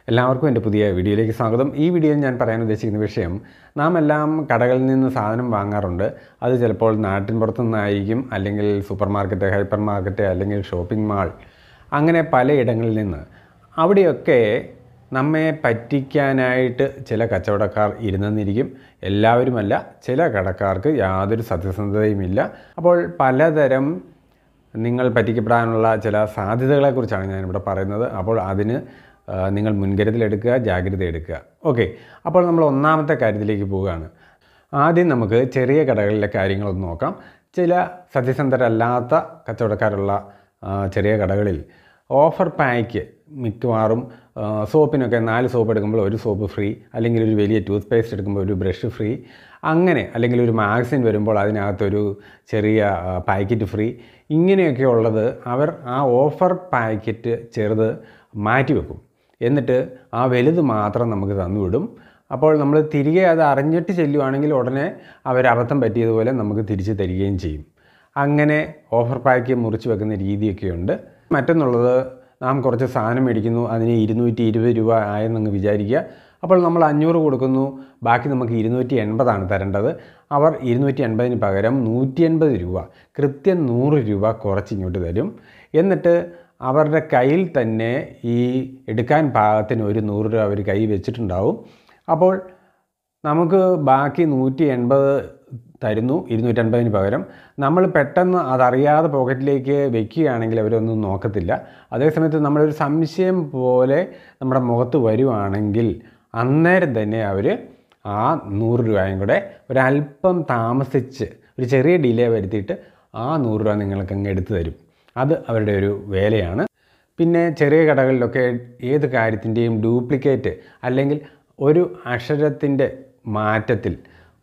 എല്ലാവർക്കും എൻ്റെ പുതിയ വീഡിയോയിലേക്ക് സ്വാഗതം. ഈ വീഡിയോയിൽ ഞാൻ പറയാൻ ഉദ്ദേശിക്കുന്ന വിഷയം, നാം എല്ലാം കടകളിൽ നിന്ന് സാധനം വാങ്ങാറുണ്ട്. അത് ചിലപ്പോൾ നാട്ടിൻ പുറത്തു നിന്നായിരിക്കും, അല്ലെങ്കിൽ സൂപ്പർ മാർക്കറ്റ്, ഹൈപ്പർ മാർക്കറ്റ്, അല്ലെങ്കിൽ ഷോപ്പിംഗ് മാൾ, അങ്ങനെ പലയിടങ്ങളിൽ നിന്ന്. അവിടെയൊക്കെ നമ്മെ പറ്റിക്കാനായിട്ട് ചില കച്ചവടക്കാർ ഇരുന്നെന്നിരിക്കും. എല്ലാവരുമല്ല, ചില കടക്കാർക്ക് യാതൊരു സത്യസന്ധതയുമില്ല. അപ്പോൾ പലതരം നിങ്ങൾ പറ്റിക്കപ്പെടാനുള്ള ചില സാധ്യതകളെക്കുറിച്ചാണ് ഞാനിവിടെ പറയുന്നത്. അപ്പോൾ അതിന് നിങ്ങൾ മുൻകരുതലെടുക്കുക, ജാഗ്രത എടുക്കുക. ഓക്കെ, അപ്പോൾ നമ്മൾ ഒന്നാമത്തെ കാര്യത്തിലേക്ക് പോവുകയാണ്. ആദ്യം നമുക്ക് ചെറിയ കടകളിലെ കാര്യങ്ങളൊന്ന് നോക്കാം. ചില സത്യസന്ധരല്ലാത്ത കച്ചവടക്കാരുള്ള ചെറിയ കടകളിൽ ഓഫർ പായ്ക്ക് മിക്കവാറും സോപ്പിനൊക്കെ 4 സോപ്പ് എടുക്കുമ്പോൾ 1 സോപ്പ് ഫ്രീ, അല്ലെങ്കിൽ ഒരു വലിയ ടൂത്ത് പേസ്റ്റ് എടുക്കുമ്പോൾ 1 ബ്രഷ് ഫ്രീ, അങ്ങനെ, അല്ലെങ്കിൽ ഒരു മാഗസിൻ വരുമ്പോൾ അതിനകത്തൊരു ചെറിയ പാക്കറ്റ് ഫ്രീ, ഇങ്ങനെയൊക്കെ ഉള്ളത് അവർ ആ ഓഫർ പാക്കറ്റ് ചെറുത് മാറ്റിവെക്കും. എന്നിട്ട് ആ വലുത് മാത്രം നമുക്ക് തന്നുവിടും. അപ്പോൾ നമ്മൾ തിരികെ അത് അറിഞ്ഞിട്ട് ചെല്ലുവാണെങ്കിൽ ഉടനെ അവരബദ്ധം പറ്റിയതുപോലെ നമുക്ക് തിരിച്ച് തരികയും ചെയ്യും. അങ്ങനെ ഓഫർ പാക്ക് മുറിച്ച് വെക്കുന്ന രീതിയൊക്കെയുണ്ട്. മറ്റൊന്നുള്ളത്, നാം കുറച്ച് സാധനം മേടിക്കുന്നു, അതിന് 220 രൂപ ആയെന്നങ്ങ് വിചാരിക്കുക. അപ്പോൾ നമ്മൾ 500 കൊടുക്കുന്നു, ബാക്കി നമുക്ക് 280 തരേണ്ടത്. അവർ 280 പകരം 180 രൂപ, കൃത്യം 100 രൂപ കുറച്ചിങ്ങോട്ട് തരും. എന്നിട്ട് അവരുടെ കയ്യിൽ തന്നെ ഈ എടുക്കാൻ പാകത്തിന് ഒരു 100 രൂപ അവർ കൈ വെച്ചിട്ടുണ്ടാവും. അപ്പോൾ നമുക്ക് ബാക്കി 180 തരുന്നു 280 പകരം. നമ്മൾ പെട്ടെന്ന് അതറിയാതെ പോക്കറ്റിലേക്ക് വെക്കുകയാണെങ്കിൽ അവരൊന്നും നോക്കത്തില്ല. അതേസമയത്ത് നമ്മളൊരു സംശയം പോലെ നമ്മുടെ മുഖത്ത് വരുവാണെങ്കിൽ അന്നേരം തന്നെ അവർ ആ 100 രൂപയും കൂടെ ഒരല്പം താമസിച്ച്, ഒരു ചെറിയ ഡിലേ വരുത്തിയിട്ട് ആ 100 രൂപ നിങ്ങൾക്കങ്ങ് എടുത്തു തരും. അത് അവരുടെ ഒരു വേലയാണ്. പിന്നെ ചെറിയ കടകളിലൊക്കെ ഏത് കാര്യത്തിൻ്റെയും ഡ്യൂപ്ലിക്കേറ്റ്, അല്ലെങ്കിൽ ഒരു അക്ഷരത്തിൻ്റെ മാറ്റത്തിൽ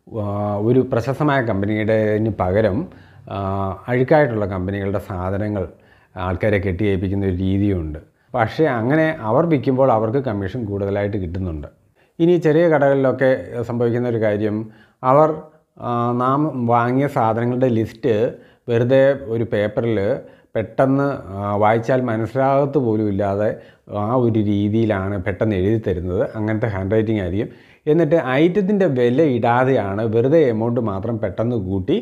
ഒരു പ്രശസ്തമായ കമ്പനിയുടെ പകരം അഴുക്കായിട്ടുള്ള കമ്പനികളുടെ സാധനങ്ങൾ ആൾക്കാരെ കെട്ടിയേൽപ്പിക്കുന്ന ഒരു രീതിയുണ്ട്. പക്ഷേ അങ്ങനെ അവർ വിൽക്കുമ്പോൾ അവർക്ക് കമ്മീഷൻ കൂടുതലായിട്ട് കിട്ടുന്നുണ്ട്. ഇനി ചെറിയ കടകളിലൊക്കെ സംഭവിക്കുന്ന ഒരു കാര്യം, അവർ നാം വാങ്ങിയ സാധനങ്ങളുടെ ലിസ്റ്റ് വെറുതെ ഒരു പേപ്പറിൽ പെട്ടെന്ന് വായിച്ചാൽ മനസ്സിലാകത്ത് പോലും ഇല്ലാതെ ആ ഒരു രീതിയിലാണ് പെട്ടെന്ന് എഴുതി തരുന്നത്. അങ്ങനത്തെ ഹാൻഡ് റൈറ്റിംഗ് ആയിരിക്കും. എന്നിട്ട് ഐറ്റത്തിൻ്റെ വില ഇടാതെയാണ്, വെറുതെ എമൗണ്ട് മാത്രം പെട്ടെന്ന് കൂട്ടി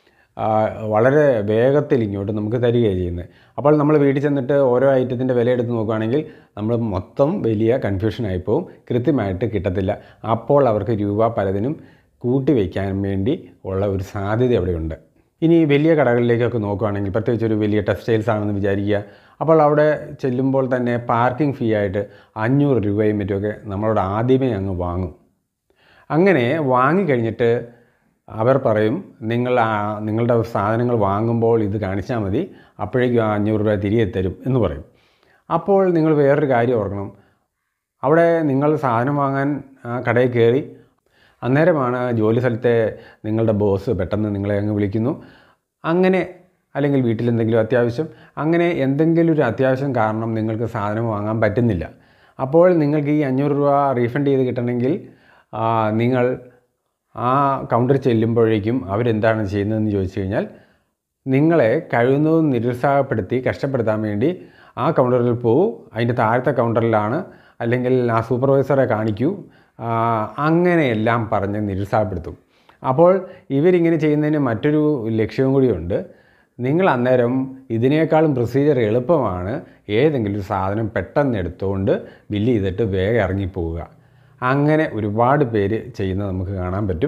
വളരെ വേഗത്തിൽ ഇങ്ങോട്ട് നമുക്ക് തരികയാണ് ചെയ്യുന്നത്. അപ്പോൾ നമ്മൾ വീട്ടിൽ ചെന്നിട്ട് ഓരോ ഐറ്റത്തിൻ്റെ വില എടുത്ത് നോക്കുകയാണെങ്കിൽ നമ്മൾ മൊത്തം വലിയ കൺഫ്യൂഷനായിപ്പോവും, കൃത്യമായിട്ട് കിട്ടത്തില്ല. അപ്പോൾ അവർക്ക് രൂപ പലതിനും കൂട്ടി വയ്ക്കാൻ വേണ്ടി ഉള്ള ഒരു സാധ്യത അവിടെയുണ്ട്. ഇനി വലിയ കടകളിലേക്കൊക്കെ നോക്കുകയാണെങ്കിൽ, പ്രത്യേകിച്ച് ഒരു വലിയ ടെക്സ്റ്റൈൽസ് ആണെന്ന് വിചാരിക്കുക. അപ്പോൾ അവിടെ ചെല്ലുമ്പോൾ തന്നെ പാർക്കിംഗ് ഫീ ആയിട്ട് 500 രൂപയും മറ്റുമൊക്കെ നമ്മളോട് ആദ്യമേ അങ്ങ് വാങ്ങും. അങ്ങനെ വാങ്ങിക്കഴിഞ്ഞിട്ട് അവർ പറയും, നിങ്ങളുടെ സാധനങ്ങൾ വാങ്ങുമ്പോൾ ഇത് കാണിച്ചാൽ മതി, അപ്പോഴേക്കും 500 രൂപ തിരികെ തരും എന്ന് പറയും. അപ്പോൾ നിങ്ങൾ വേറൊരു കാര്യം ഓർക്കണം, അവിടെ നിങ്ങൾ സാധനം വാങ്ങാൻ കടയിൽ കയറി, അന്നേരമാണ് ജോലി സ്ഥലത്തെ നിങ്ങളുടെ ബോസ് പെട്ടെന്ന് നിങ്ങളെ അങ്ങ് വിളിക്കുന്നു. അങ്ങനെ, അല്ലെങ്കിൽ വീട്ടിലെന്തെങ്കിലും അത്യാവശ്യം, അങ്ങനെ എന്തെങ്കിലും ഒരു അത്യാവശ്യം കാരണം നിങ്ങൾക്ക് സാധനം വാങ്ങാൻ പറ്റുന്നില്ല. അപ്പോൾ നിങ്ങൾക്ക് ഈ 500 രൂപ റീഫണ്ട് ചെയ്ത് കിട്ടണമെങ്കിൽ നിങ്ങൾ ആ കൗണ്ടർ ചെല്ലുമ്പോഴേക്കും അവരെന്താണ് ചെയ്യുന്നതെന്ന് ചോദിച്ചു കഴിഞ്ഞാൽ, നിങ്ങളെ കഴിയുന്നതും നിരുത്സാഹപ്പെടുത്തി കഷ്ടപ്പെടുത്താൻ വേണ്ടി ആ കൗണ്ടറിൽ പോകൂ, അതിൻ്റെ താഴത്തെ കൗണ്ടറിലാണ്, അല്ലെങ്കിൽ ആ സൂപ്പർവൈസറെ കാണിക്കൂ, അങ്ങനെയെല്ലാം പറഞ്ഞ് നിരുത്സാഹപ്പെടുത്തും. അപ്പോൾ ഇവരിങ്ങനെ ചെയ്യുന്നതിന് മറ്റൊരു ലക്ഷ്യവും കൂടിയുണ്ട്. നിങ്ങൾ അന്നേരം ഇതിനേക്കാളും പ്രൊസീജിയർ എളുപ്പമാണ്, ഏതെങ്കിലും ഒരു സാധനം പെട്ടെന്ന് എടുത്തുകൊണ്ട് ബില്ല് ചെയ്തിട്ട് വേഗം ഇറങ്ങിപ്പോവുക. അങ്ങനെ ഒരുപാട് പേര് ചെയ്യുന്നത് നമുക്ക് കാണാൻ പറ്റും.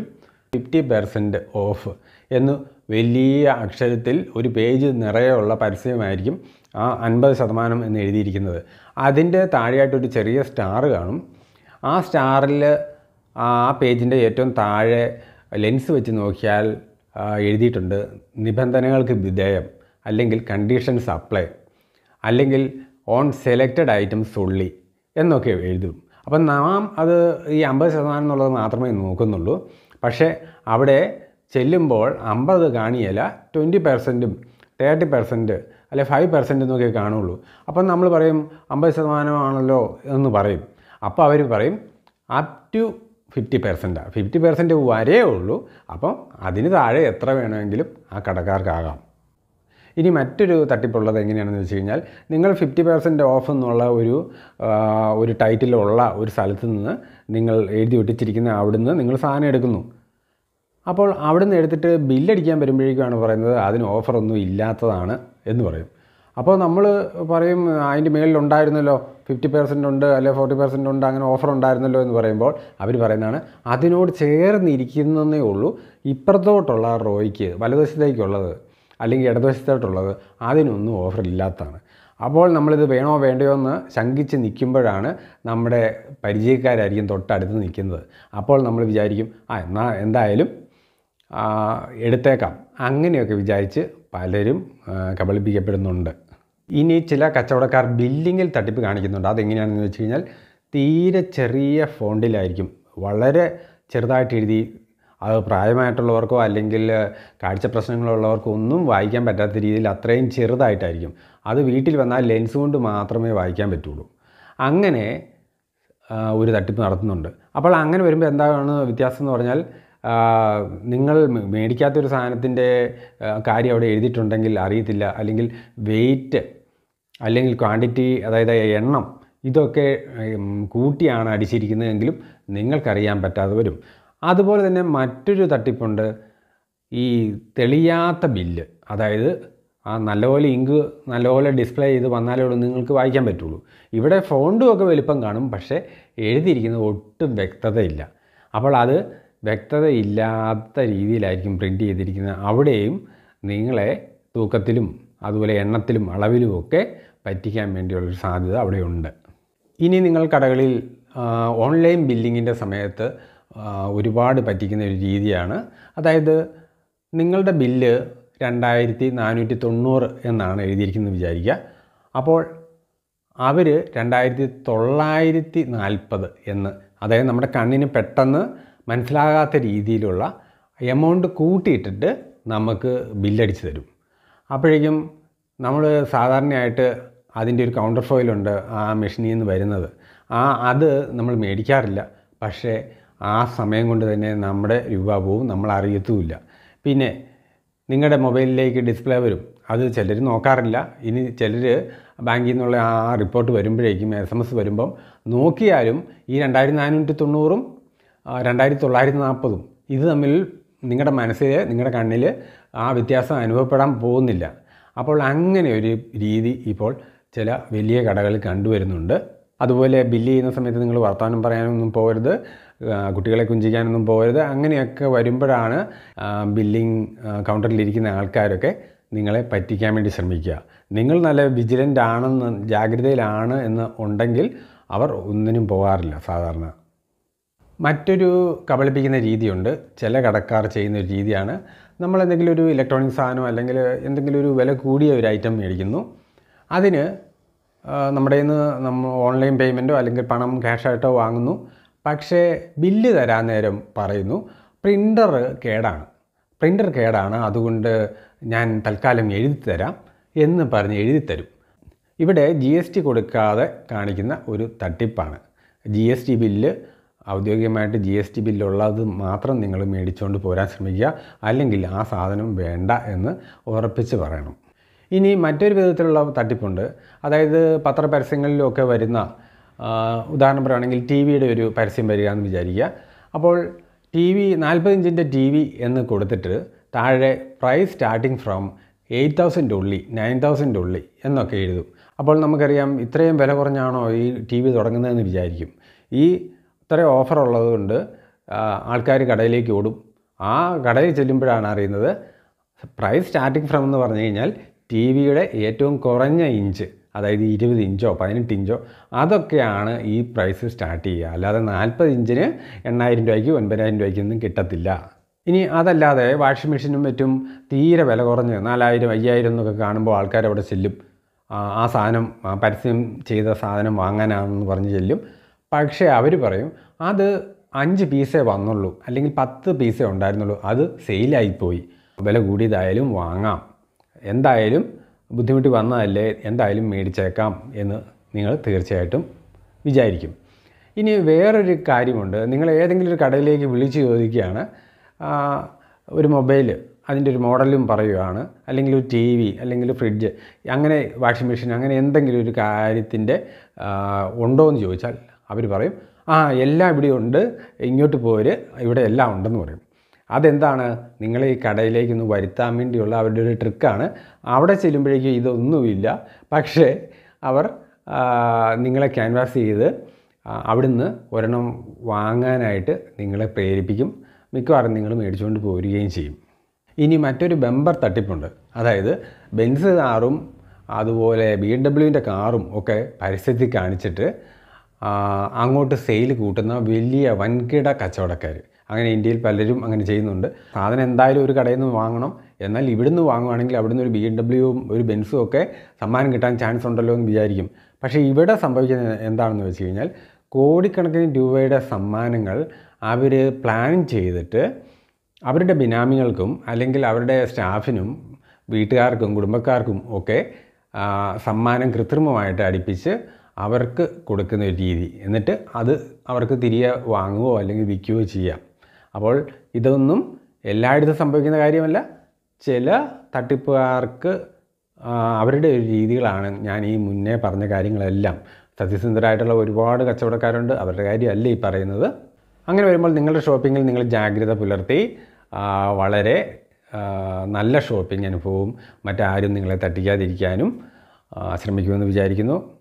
50% ഓഫ് എന്ന് വലിയ അക്ഷരത്തിൽ ഒരു പേജ് നിറയെയുള്ള പരസ്യമായിരിക്കും ആ 50% എന്ന് എഴുതിയിരിക്കുന്നത്. അതിൻ്റെ താഴെയായിട്ടൊരു ചെറിയ സ്റ്റാർ കാണും. ആ സ്റ്റാറിൽ ആ പേജിൻ്റെ ഏറ്റവും താഴെ ലെൻസ് വെച്ച് നോക്കിയാൽ എഴുതിയിട്ടുണ്ട്, നിബന്ധനകൾക്ക് വിധേയം, അല്ലെങ്കിൽ കണ്ടീഷൻസ് അപ്ലൈ, അല്ലെങ്കിൽ ഓൺ സെലക്റ്റഡ് ഐറ്റംസ് ഉള്ളി എന്നൊക്കെ എഴുതും. അപ്പം നാം അത് ഈ 50% എന്നുള്ളത് മാത്രമേ നോക്കുന്നുള്ളൂ. പക്ഷേ അവിടെ ചെല്ലുമ്പോൾ 50 കാണിയല്ല, 20%, 30%, അല്ലെ 5% എന്നൊക്കെ കാണുള്ളൂ. അപ്പം നമ്മൾ പറയും 50% ആണല്ലോ എന്ന് പറയും. അപ്പോൾ അവർ പറയും അപ് ടു 50%, 50% വരേ ഉള്ളൂ. അപ്പം അതിന് താഴെ എത്ര വേണമെങ്കിലും ആ കടക്കാർക്കാകാം. ഇനി മറ്റൊരു തട്ടിപ്പുള്ളത് എങ്ങനെയാണെന്ന് വെച്ച് കഴിഞ്ഞാൽ, നിങ്ങൾ 50% ഓഫ് എന്നുള്ള ഒരു ടൈറ്റിലുള്ള ഒരു സ്ഥലത്ത് നിന്ന് നിങ്ങൾ എഴുതി ഒട്ടിച്ചിരിക്കുന്ന അവിടുന്ന് നിങ്ങൾ സാധനം എടുക്കുന്നു. അപ്പോൾ അവിടുന്ന് എടുത്തിട്ട് ബില്ലടിക്കാൻ വരുമ്പോഴേക്കാണ് പറയുന്നത് അതിന് ഓഫറൊന്നും ഇല്ലാത്തതാണ് എന്ന് പറയും. അപ്പോൾ നമ്മൾ പറയും അതിൻ്റെ മേളിലുണ്ടായിരുന്നല്ലോ, 50% ഉണ്ട് അല്ലെ 40% ഉണ്ട്, അങ്ങനെ ഓഫർ ഉണ്ടായിരുന്നല്ലോ എന്ന് പറയുമ്പോൾ അവർ പറയുന്നതാണ് അതിനോട് ചേർന്നിരിക്കുന്നതേ ഉള്ളൂ ഇപ്പുറത്തോട്ടുള്ള റോയ്ക്ക്, വലതുവശത്തേക്കുള്ളത് അല്ലെങ്കിൽ ഇടതുവശത്തോട്ടുള്ളത് അതിനൊന്നും ഓഫർ ഇല്ലാത്തതാണ്. അപ്പോൾ നമ്മളിത് വേണോ വേണ്ടയോ എന്ന് ശങ്കിച്ച് നിൽക്കുമ്പോഴാണ് നമ്മുടെ പരിചയക്കാരായിരിക്കും തൊട്ടടുത്ത് നിൽക്കുന്നത്. അപ്പോൾ നമ്മൾ വിചാരിക്കും എന്തായാലും എടുത്തേക്കാം, അങ്ങനെയൊക്കെ വിചാരിച്ച് പലരും കബളിപ്പിക്കപ്പെടുന്നുണ്ട്. ഇനി ചില കച്ചവടക്കാർ ബില്ലിങ്ങിൽ തട്ടിപ്പ് കാണിക്കുന്നുണ്ട്. അതെങ്ങനെയാണെന്ന് വെച്ച് കഴിഞ്ഞാൽ, തീരെ ചെറിയ ഫോണ്ടിലായിരിക്കും, വളരെ ചെറുതായിട്ട് എഴുതി. അത് പ്രായമായിട്ടുള്ളവർക്കോ അല്ലെങ്കിൽ കാഴ്ച പ്രശ്നങ്ങളുള്ളവർക്കോ ഒന്നും വായിക്കാൻ പറ്റാത്ത രീതിയിൽ അത്രയും ചെറുതായിട്ടായിരിക്കും. അത് വീട്ടിൽ വന്നാൽ ലെൻസ് കൊണ്ട് മാത്രമേ വായിക്കാൻ പറ്റുള്ളൂ. അങ്ങനെ ഒരു തട്ടിപ്പ് നടത്തുന്നുണ്ട്. അപ്പോൾ അങ്ങനെ വരുമ്പോൾ എന്താണ് വ്യത്യാസം എന്ന് പറഞ്ഞാൽ, നിങ്ങൾ മേടിക്കാത്തൊരു സാധനത്തിൻ്റെ കാര്യം അവിടെ എഴുതിയിട്ടുണ്ടെങ്കിൽ അറിയത്തില്ല, അല്ലെങ്കിൽ വെയിറ്റ് അല്ലെങ്കിൽ ക്വാണ്ടിറ്റി, അതായത് എണ്ണം, ഇതൊക്കെ കൂട്ടിയാണ് അടിച്ചിരിക്കുന്നതെങ്കിലും നിങ്ങൾക്കറിയാൻ പറ്റാതെ വരും. അതുപോലെ തന്നെ മറ്റൊരു തട്ടിപ്പുണ്ട്, ഈ തെളിയാത്ത ബില്ല്. അതായത് നല്ലപോലെ ഇങ്ക് നല്ലപോലെ ഡിസ്പ്ലേ ചെയ്ത് വന്നാലേ ഉള്ളൂ നിങ്ങൾക്ക് വായിക്കാൻ പറ്റുള്ളൂ. ഇവിടെ ഫോണ്ടും ഒക്കെ വലിപ്പം കാണും, പക്ഷേ എഴുതിയിരിക്കുന്നത് ഒട്ടും വ്യക്തതയില്ല. അപ്പോൾ അത് വ്യക്തതയില്ലാത്ത രീതിയിലായിരിക്കും പ്രിൻ്റ് ചെയ്തിരിക്കുന്നത്. അവിടെയും നിങ്ങളെ തൂക്കത്തിലും അതുപോലെ എണ്ണത്തിലും അളവിലുമൊക്കെ പറ്റിക്കാൻ വേണ്ടിയുള്ളൊരു സാധ്യത അവിടെയുണ്ട്. ഇനി നിങ്ങൾ കടകളിൽ ഓൺലൈൻ ബില്ലിങ്ങിൻ്റെ സമയത്ത് ഒരുപാട് പറ്റിക്കുന്ന ഒരു രീതിയാണ്, അതായത് നിങ്ങളുടെ ബില്ല് 2490 എന്നാണ് എഴുതിയിരിക്കുന്നത് വിചാരിക്കുക. അപ്പോൾ അവർ 2940 എന്ന്, അതായത് നമ്മുടെ കണ്ണിന് പെട്ടെന്ന് മനസ്സിലാകാത്ത രീതിയിലുള്ള എമൗണ്ട് കൂട്ടിയിട്ടിട്ട് നമുക്ക് ബില്ലടിച്ച് തരും. അപ്പോഴേക്കും നമ്മൾ സാധാരണയായിട്ട് അതിൻ്റെ ഒരു കൗണ്ടർ ഫോയിലുണ്ട് ആ മെഷീനിൽ നിന്ന് വരുന്നത്, അത് നമ്മൾ മേടിക്കാറില്ല. പക്ഷേ ആ സമയം കൊണ്ട് തന്നെ നമ്മുടെ രൂപ പോവും, നമ്മൾ അറിയത്തുമില്ല. പിന്നെ നിങ്ങളുടെ മൊബൈലിലേക്ക് ഡിസ്പ്ലേ വരും, അത് ചിലർ നോക്കാറില്ല. ഇനി ചിലർ ബാങ്കിൽ നിന്നുള്ള ആ റിപ്പോർട്ട് വരുമ്പോഴേക്കും SMS വരുമ്പം നോക്കിയാലും ഈ 2490 2940 ഇത് തമ്മിൽ നിങ്ങളുടെ മനസ്സിൽ, നിങ്ങളുടെ കണ്ണിൽ ആ വ്യത്യാസം അനുഭവപ്പെടാൻ പോകുന്നില്ല. അപ്പോൾ അങ്ങനെ ഒരു രീതി ഇപ്പോൾ ചില വലിയ കടകളിൽ കണ്ടുവരുന്നുണ്ട്. അതുപോലെ ബില്ല് ചെയ്യുന്ന സമയത്ത് നിങ്ങൾ വർത്തമാനം പറയാനൊന്നും പോകരുത്, കുട്ടികളെ കുഞ്ചിക്കാനൊന്നും പോകരുത്. അങ്ങനെയൊക്കെ വരുമ്പോഴാണ് ബില്ലിംഗ് കൗണ്ടറിലിരിക്കുന്ന ആൾക്കാരൊക്കെ നിങ്ങളെ പറ്റിക്കാൻ വേണ്ടി ശ്രമിക്കുക. നിങ്ങൾ നല്ല വിജിലൻ്റ് ആണെന്ന്, ജാഗ്രതയിലാണ് എന്ന് ഉണ്ടെങ്കിൽ അവർ ഒന്നിനും പോകാറില്ല സാധാരണ. മറ്റൊരു കബളിപ്പിക്കുന്ന രീതിയുണ്ട്. ചില കടക്കാർ ചെയ്യുന്ന ഒരു രീതിയാണ്, നമ്മൾ എന്തെങ്കിലും ഒരു ഇലക്ട്രോണിക് സാധനം അല്ലെങ്കിൽ എന്തെങ്കിലും ഒരു വില കൂടിയ ഒരു ഐറ്റം മേടിക്കുന്നു, അതിന് നമ്മുടെ നമ്മൾ ഓൺലൈൻ പേയ്മെൻറ്റോ അല്ലെങ്കിൽ പണം ക്യാഷായിട്ടോ വാങ്ങുന്നു. പക്ഷേ ബില്ല് തരാൻ നേരം പറയുന്നു പ്രിൻ്റർ കേടാണ്, അതുകൊണ്ട് ഞാൻ തൽക്കാലം എഴുതി തരാം എന്ന് പറഞ്ഞ് എഴുതിത്തരും. ഇവിടെ GST കൊടുക്കാതെ കാണിക്കുന്ന ഒരു തട്ടിപ്പാണ്. GST ബില്ല്, ഔദ്യോഗികമായിട്ട് GST ബില്ലുള്ളത് മാത്രം നിങ്ങൾ മേടിച്ചുകൊണ്ട് പോരാൻ ശ്രമിക്കുക, അല്ലെങ്കിൽ ആ സാധനം വേണ്ട എന്ന് ഉറപ്പിച്ച് പറയണം. ഇനി മറ്റൊരു വിധത്തിലുള്ള തട്ടിപ്പുണ്ട്. അതായത് പത്രപരസ്യങ്ങളിലൊക്കെ വരുന്ന, ഉദാഹരണം പറയുകയാണെങ്കിൽ TV-യുടെ ഒരു പരസ്യം വരിക എന്ന് വിചാരിക്കുക. അപ്പോൾ 40 ഇഞ്ചിൻ്റെ TV എന്ന് കൊടുത്തിട്ട് താഴെ പ്രൈസ് സ്റ്റാർട്ടിങ് ഫ്രം 8,000 ഉള്ളി, 9,000 ഉള്ളി എന്നൊക്കെ എഴുതും. അപ്പോൾ നമുക്കറിയാം ഇത്രയും വില കുറഞ്ഞാണോ ഈ TV തുടങ്ങുന്നതെന്ന് വിചാരിക്കും. ഈ ഇത്രയും ഓഫർ ഉള്ളതുകൊണ്ട് ആൾക്കാർ കടയിലേക്ക് ഓടും. ആ കടയിൽ ചെല്ലുമ്പോഴാണ് അറിയുന്നത് പ്രൈസ് സ്റ്റാർട്ടിങ് ഫ്രം എന്ന് പറഞ്ഞു കഴിഞ്ഞാൽ TV-യുടെ ഏറ്റവും കുറഞ്ഞ ഇഞ്ച്, അതായത് 20 ഇഞ്ചോ 18 ഇഞ്ചോ അതൊക്കെയാണ് ഈ പ്രൈസ് സ്റ്റാർട്ട് ചെയ്യുക. അല്ലാതെ 40 ഇഞ്ചിന് 8,000 രൂപയ്ക്ക് 9,000 രൂപയ്ക്കൊന്നും കിട്ടത്തില്ല. ഇനി അതല്ലാതെ വാഷിംഗ് മെഷീനും മറ്റും തീരെ വില കുറഞ്ഞ് 4,000 5,000 എന്നൊക്കെ കാണുമ്പോൾ ആൾക്കാർ അവിടെ ചെല്ലും. ആ സാധനം, പരസ്യം ചെയ്ത സാധനം വാങ്ങാനാണെന്ന് പറഞ്ഞ് ചെല്ലും. പക്ഷേ അവർ പറയും അത് 5 പീസേ വന്നുള്ളൂ, അല്ലെങ്കിൽ 10 പീസേ ഉണ്ടായിരുന്നുള്ളൂ, അത് സെയിലായിപ്പോയി, വില കൂടിയതായാലും വാങ്ങാം, എന്തായാലും ബുദ്ധിമുട്ടി വന്നതല്ലേ, എന്തായാലും മേടിച്ചേക്കാം എന്ന് നിങ്ങൾ തീർച്ചയായിട്ടും വിചാരിക്കും. ഇനി വേറൊരു കാര്യമുണ്ട്. നിങ്ങൾ ഏതെങ്കിലും ഒരു കടയിലേക്ക് വിളിച്ച് ചോദിക്കുകയാണ് ഒരു മൊബൈൽ, അതിൻ്റെ ഒരു മോഡലും പറയുകയാണ്, അല്ലെങ്കിൽ ഒരു ടി വി അല്ലെങ്കിൽ ഫ്രിഡ്ജ്, അങ്ങനെ വാഷിംഗ് മെഷീൻ, അങ്ങനെ എന്തെങ്കിലും ഒരു കാര്യത്തിൻ്റെ ഉണ്ടോ എന്ന് ചോദിച്ചാൽ അവർ പറയും എല്ലാം ഇവിടെ ഉണ്ട്, ഇങ്ങോട്ട് പോര്, ഇവിടെ എല്ലാം ഉണ്ടെന്ന് പറയും. അതെന്താണ്, നിങ്ങളെ ഈ കടയിലേക്കൊന്ന് വരുത്താൻ വേണ്ടിയുള്ള അവരുടെ ഒരു ട്രിക്കാണ്. അവിടെ ചെല്ലുമ്പോഴേക്കും ഇതൊന്നുമില്ല, പക്ഷേ അവർ നിങ്ങളെ ക്യാൻവാസ് ചെയ്ത് അവിടുന്ന് ഒരെണ്ണം വാങ്ങാനായിട്ട് നിങ്ങളെ പ്രേരിപ്പിക്കും. മിക്കവാറും നിങ്ങൾ മേടിച്ചുകൊണ്ട് പോരുകയും ചെയ്യും. ഇനി മറ്റൊരു ബമ്പർ തട്ടിപ്പുണ്ട്. അതായത് ബെൻസ് കാറും അതുപോലെ BMW കാറും ഒക്കെ പരസ്യത്തിൽ കാണിച്ചിട്ട് അങ്ങോട്ട് സെയിൽ കൂട്ടുന്ന വലിയ വൻകിട കച്ചവടക്കാർ. അങ്ങനെ ഇന്ത്യയിൽ പലരും അങ്ങനെ ചെയ്യുന്നുണ്ട്. സാധനം എന്തായാലും ഒരു കടയിൽ നിന്ന് വാങ്ങണം, എന്നാൽ ഇവിടുന്ന് വാങ്ങുവാണെങ്കിൽ അവിടുന്ന് ഒരു BMW-യും ഒരു ബെൻസും ഒക്കെ സമ്മാനം കിട്ടാൻ ചാൻസ് ഉണ്ടല്ലോ എന്ന് വിചാരിക്കും. പക്ഷേ ഇവിടെ സംഭവിക്കുന്നത് എന്താണെന്ന് വെച്ച് കഴിഞ്ഞാൽ കോടിക്കണക്കിന് രൂപയുടെ സമ്മാനങ്ങൾ അവർ പ്ലാൻ ചെയ്തിട്ട് അവരുടെ ബിനാമികൾക്കും അല്ലെങ്കിൽ അവരുടെ സ്റ്റാഫിനും വീട്ടുകാർക്കും കുടുംബക്കാർക്കും ഒക്കെ സമ്മാനം കൃത്രിമമായിട്ട് അടുപ്പിച്ച് അവർക്ക് കൊടുക്കുന്ന ഒരു രീതി, എന്നിട്ട് അത് അവർക്ക് തിരികെ വാങ്ങുകയോ അല്ലെങ്കിൽ വിൽക്കുകയോ ചെയ്യാം. അപ്പോൾ ഇതൊന്നും എല്ലായിടത്തും സംഭവിക്കുന്ന കാര്യമല്ല. ചില തട്ടിപ്പുകാർക്ക് അവരുടെ ഒരു രീതികളാണ് ഞാൻ ഈ മുന്നേ പറഞ്ഞ കാര്യങ്ങളെല്ലാം. സത്യസന്ധരായിട്ടുള്ള ഒരുപാട് കച്ചവടക്കാരുണ്ട്, അവരുടെ കാര്യമല്ല ഈ പറയുന്നത്. അങ്ങനെ വരുമ്പോൾ നിങ്ങളുടെ ഷോപ്പിങ്ങിൽ നിങ്ങൾ ജാഗ്രത പുലർത്തി വളരെ നല്ല ഷോപ്പിംഗ് അനുഭവവും മറ്റാരും നിങ്ങളെ തട്ടിക്കാതിരിക്കാനും ശ്രമിക്കുമെന്ന് വിചാരിക്കുന്നു.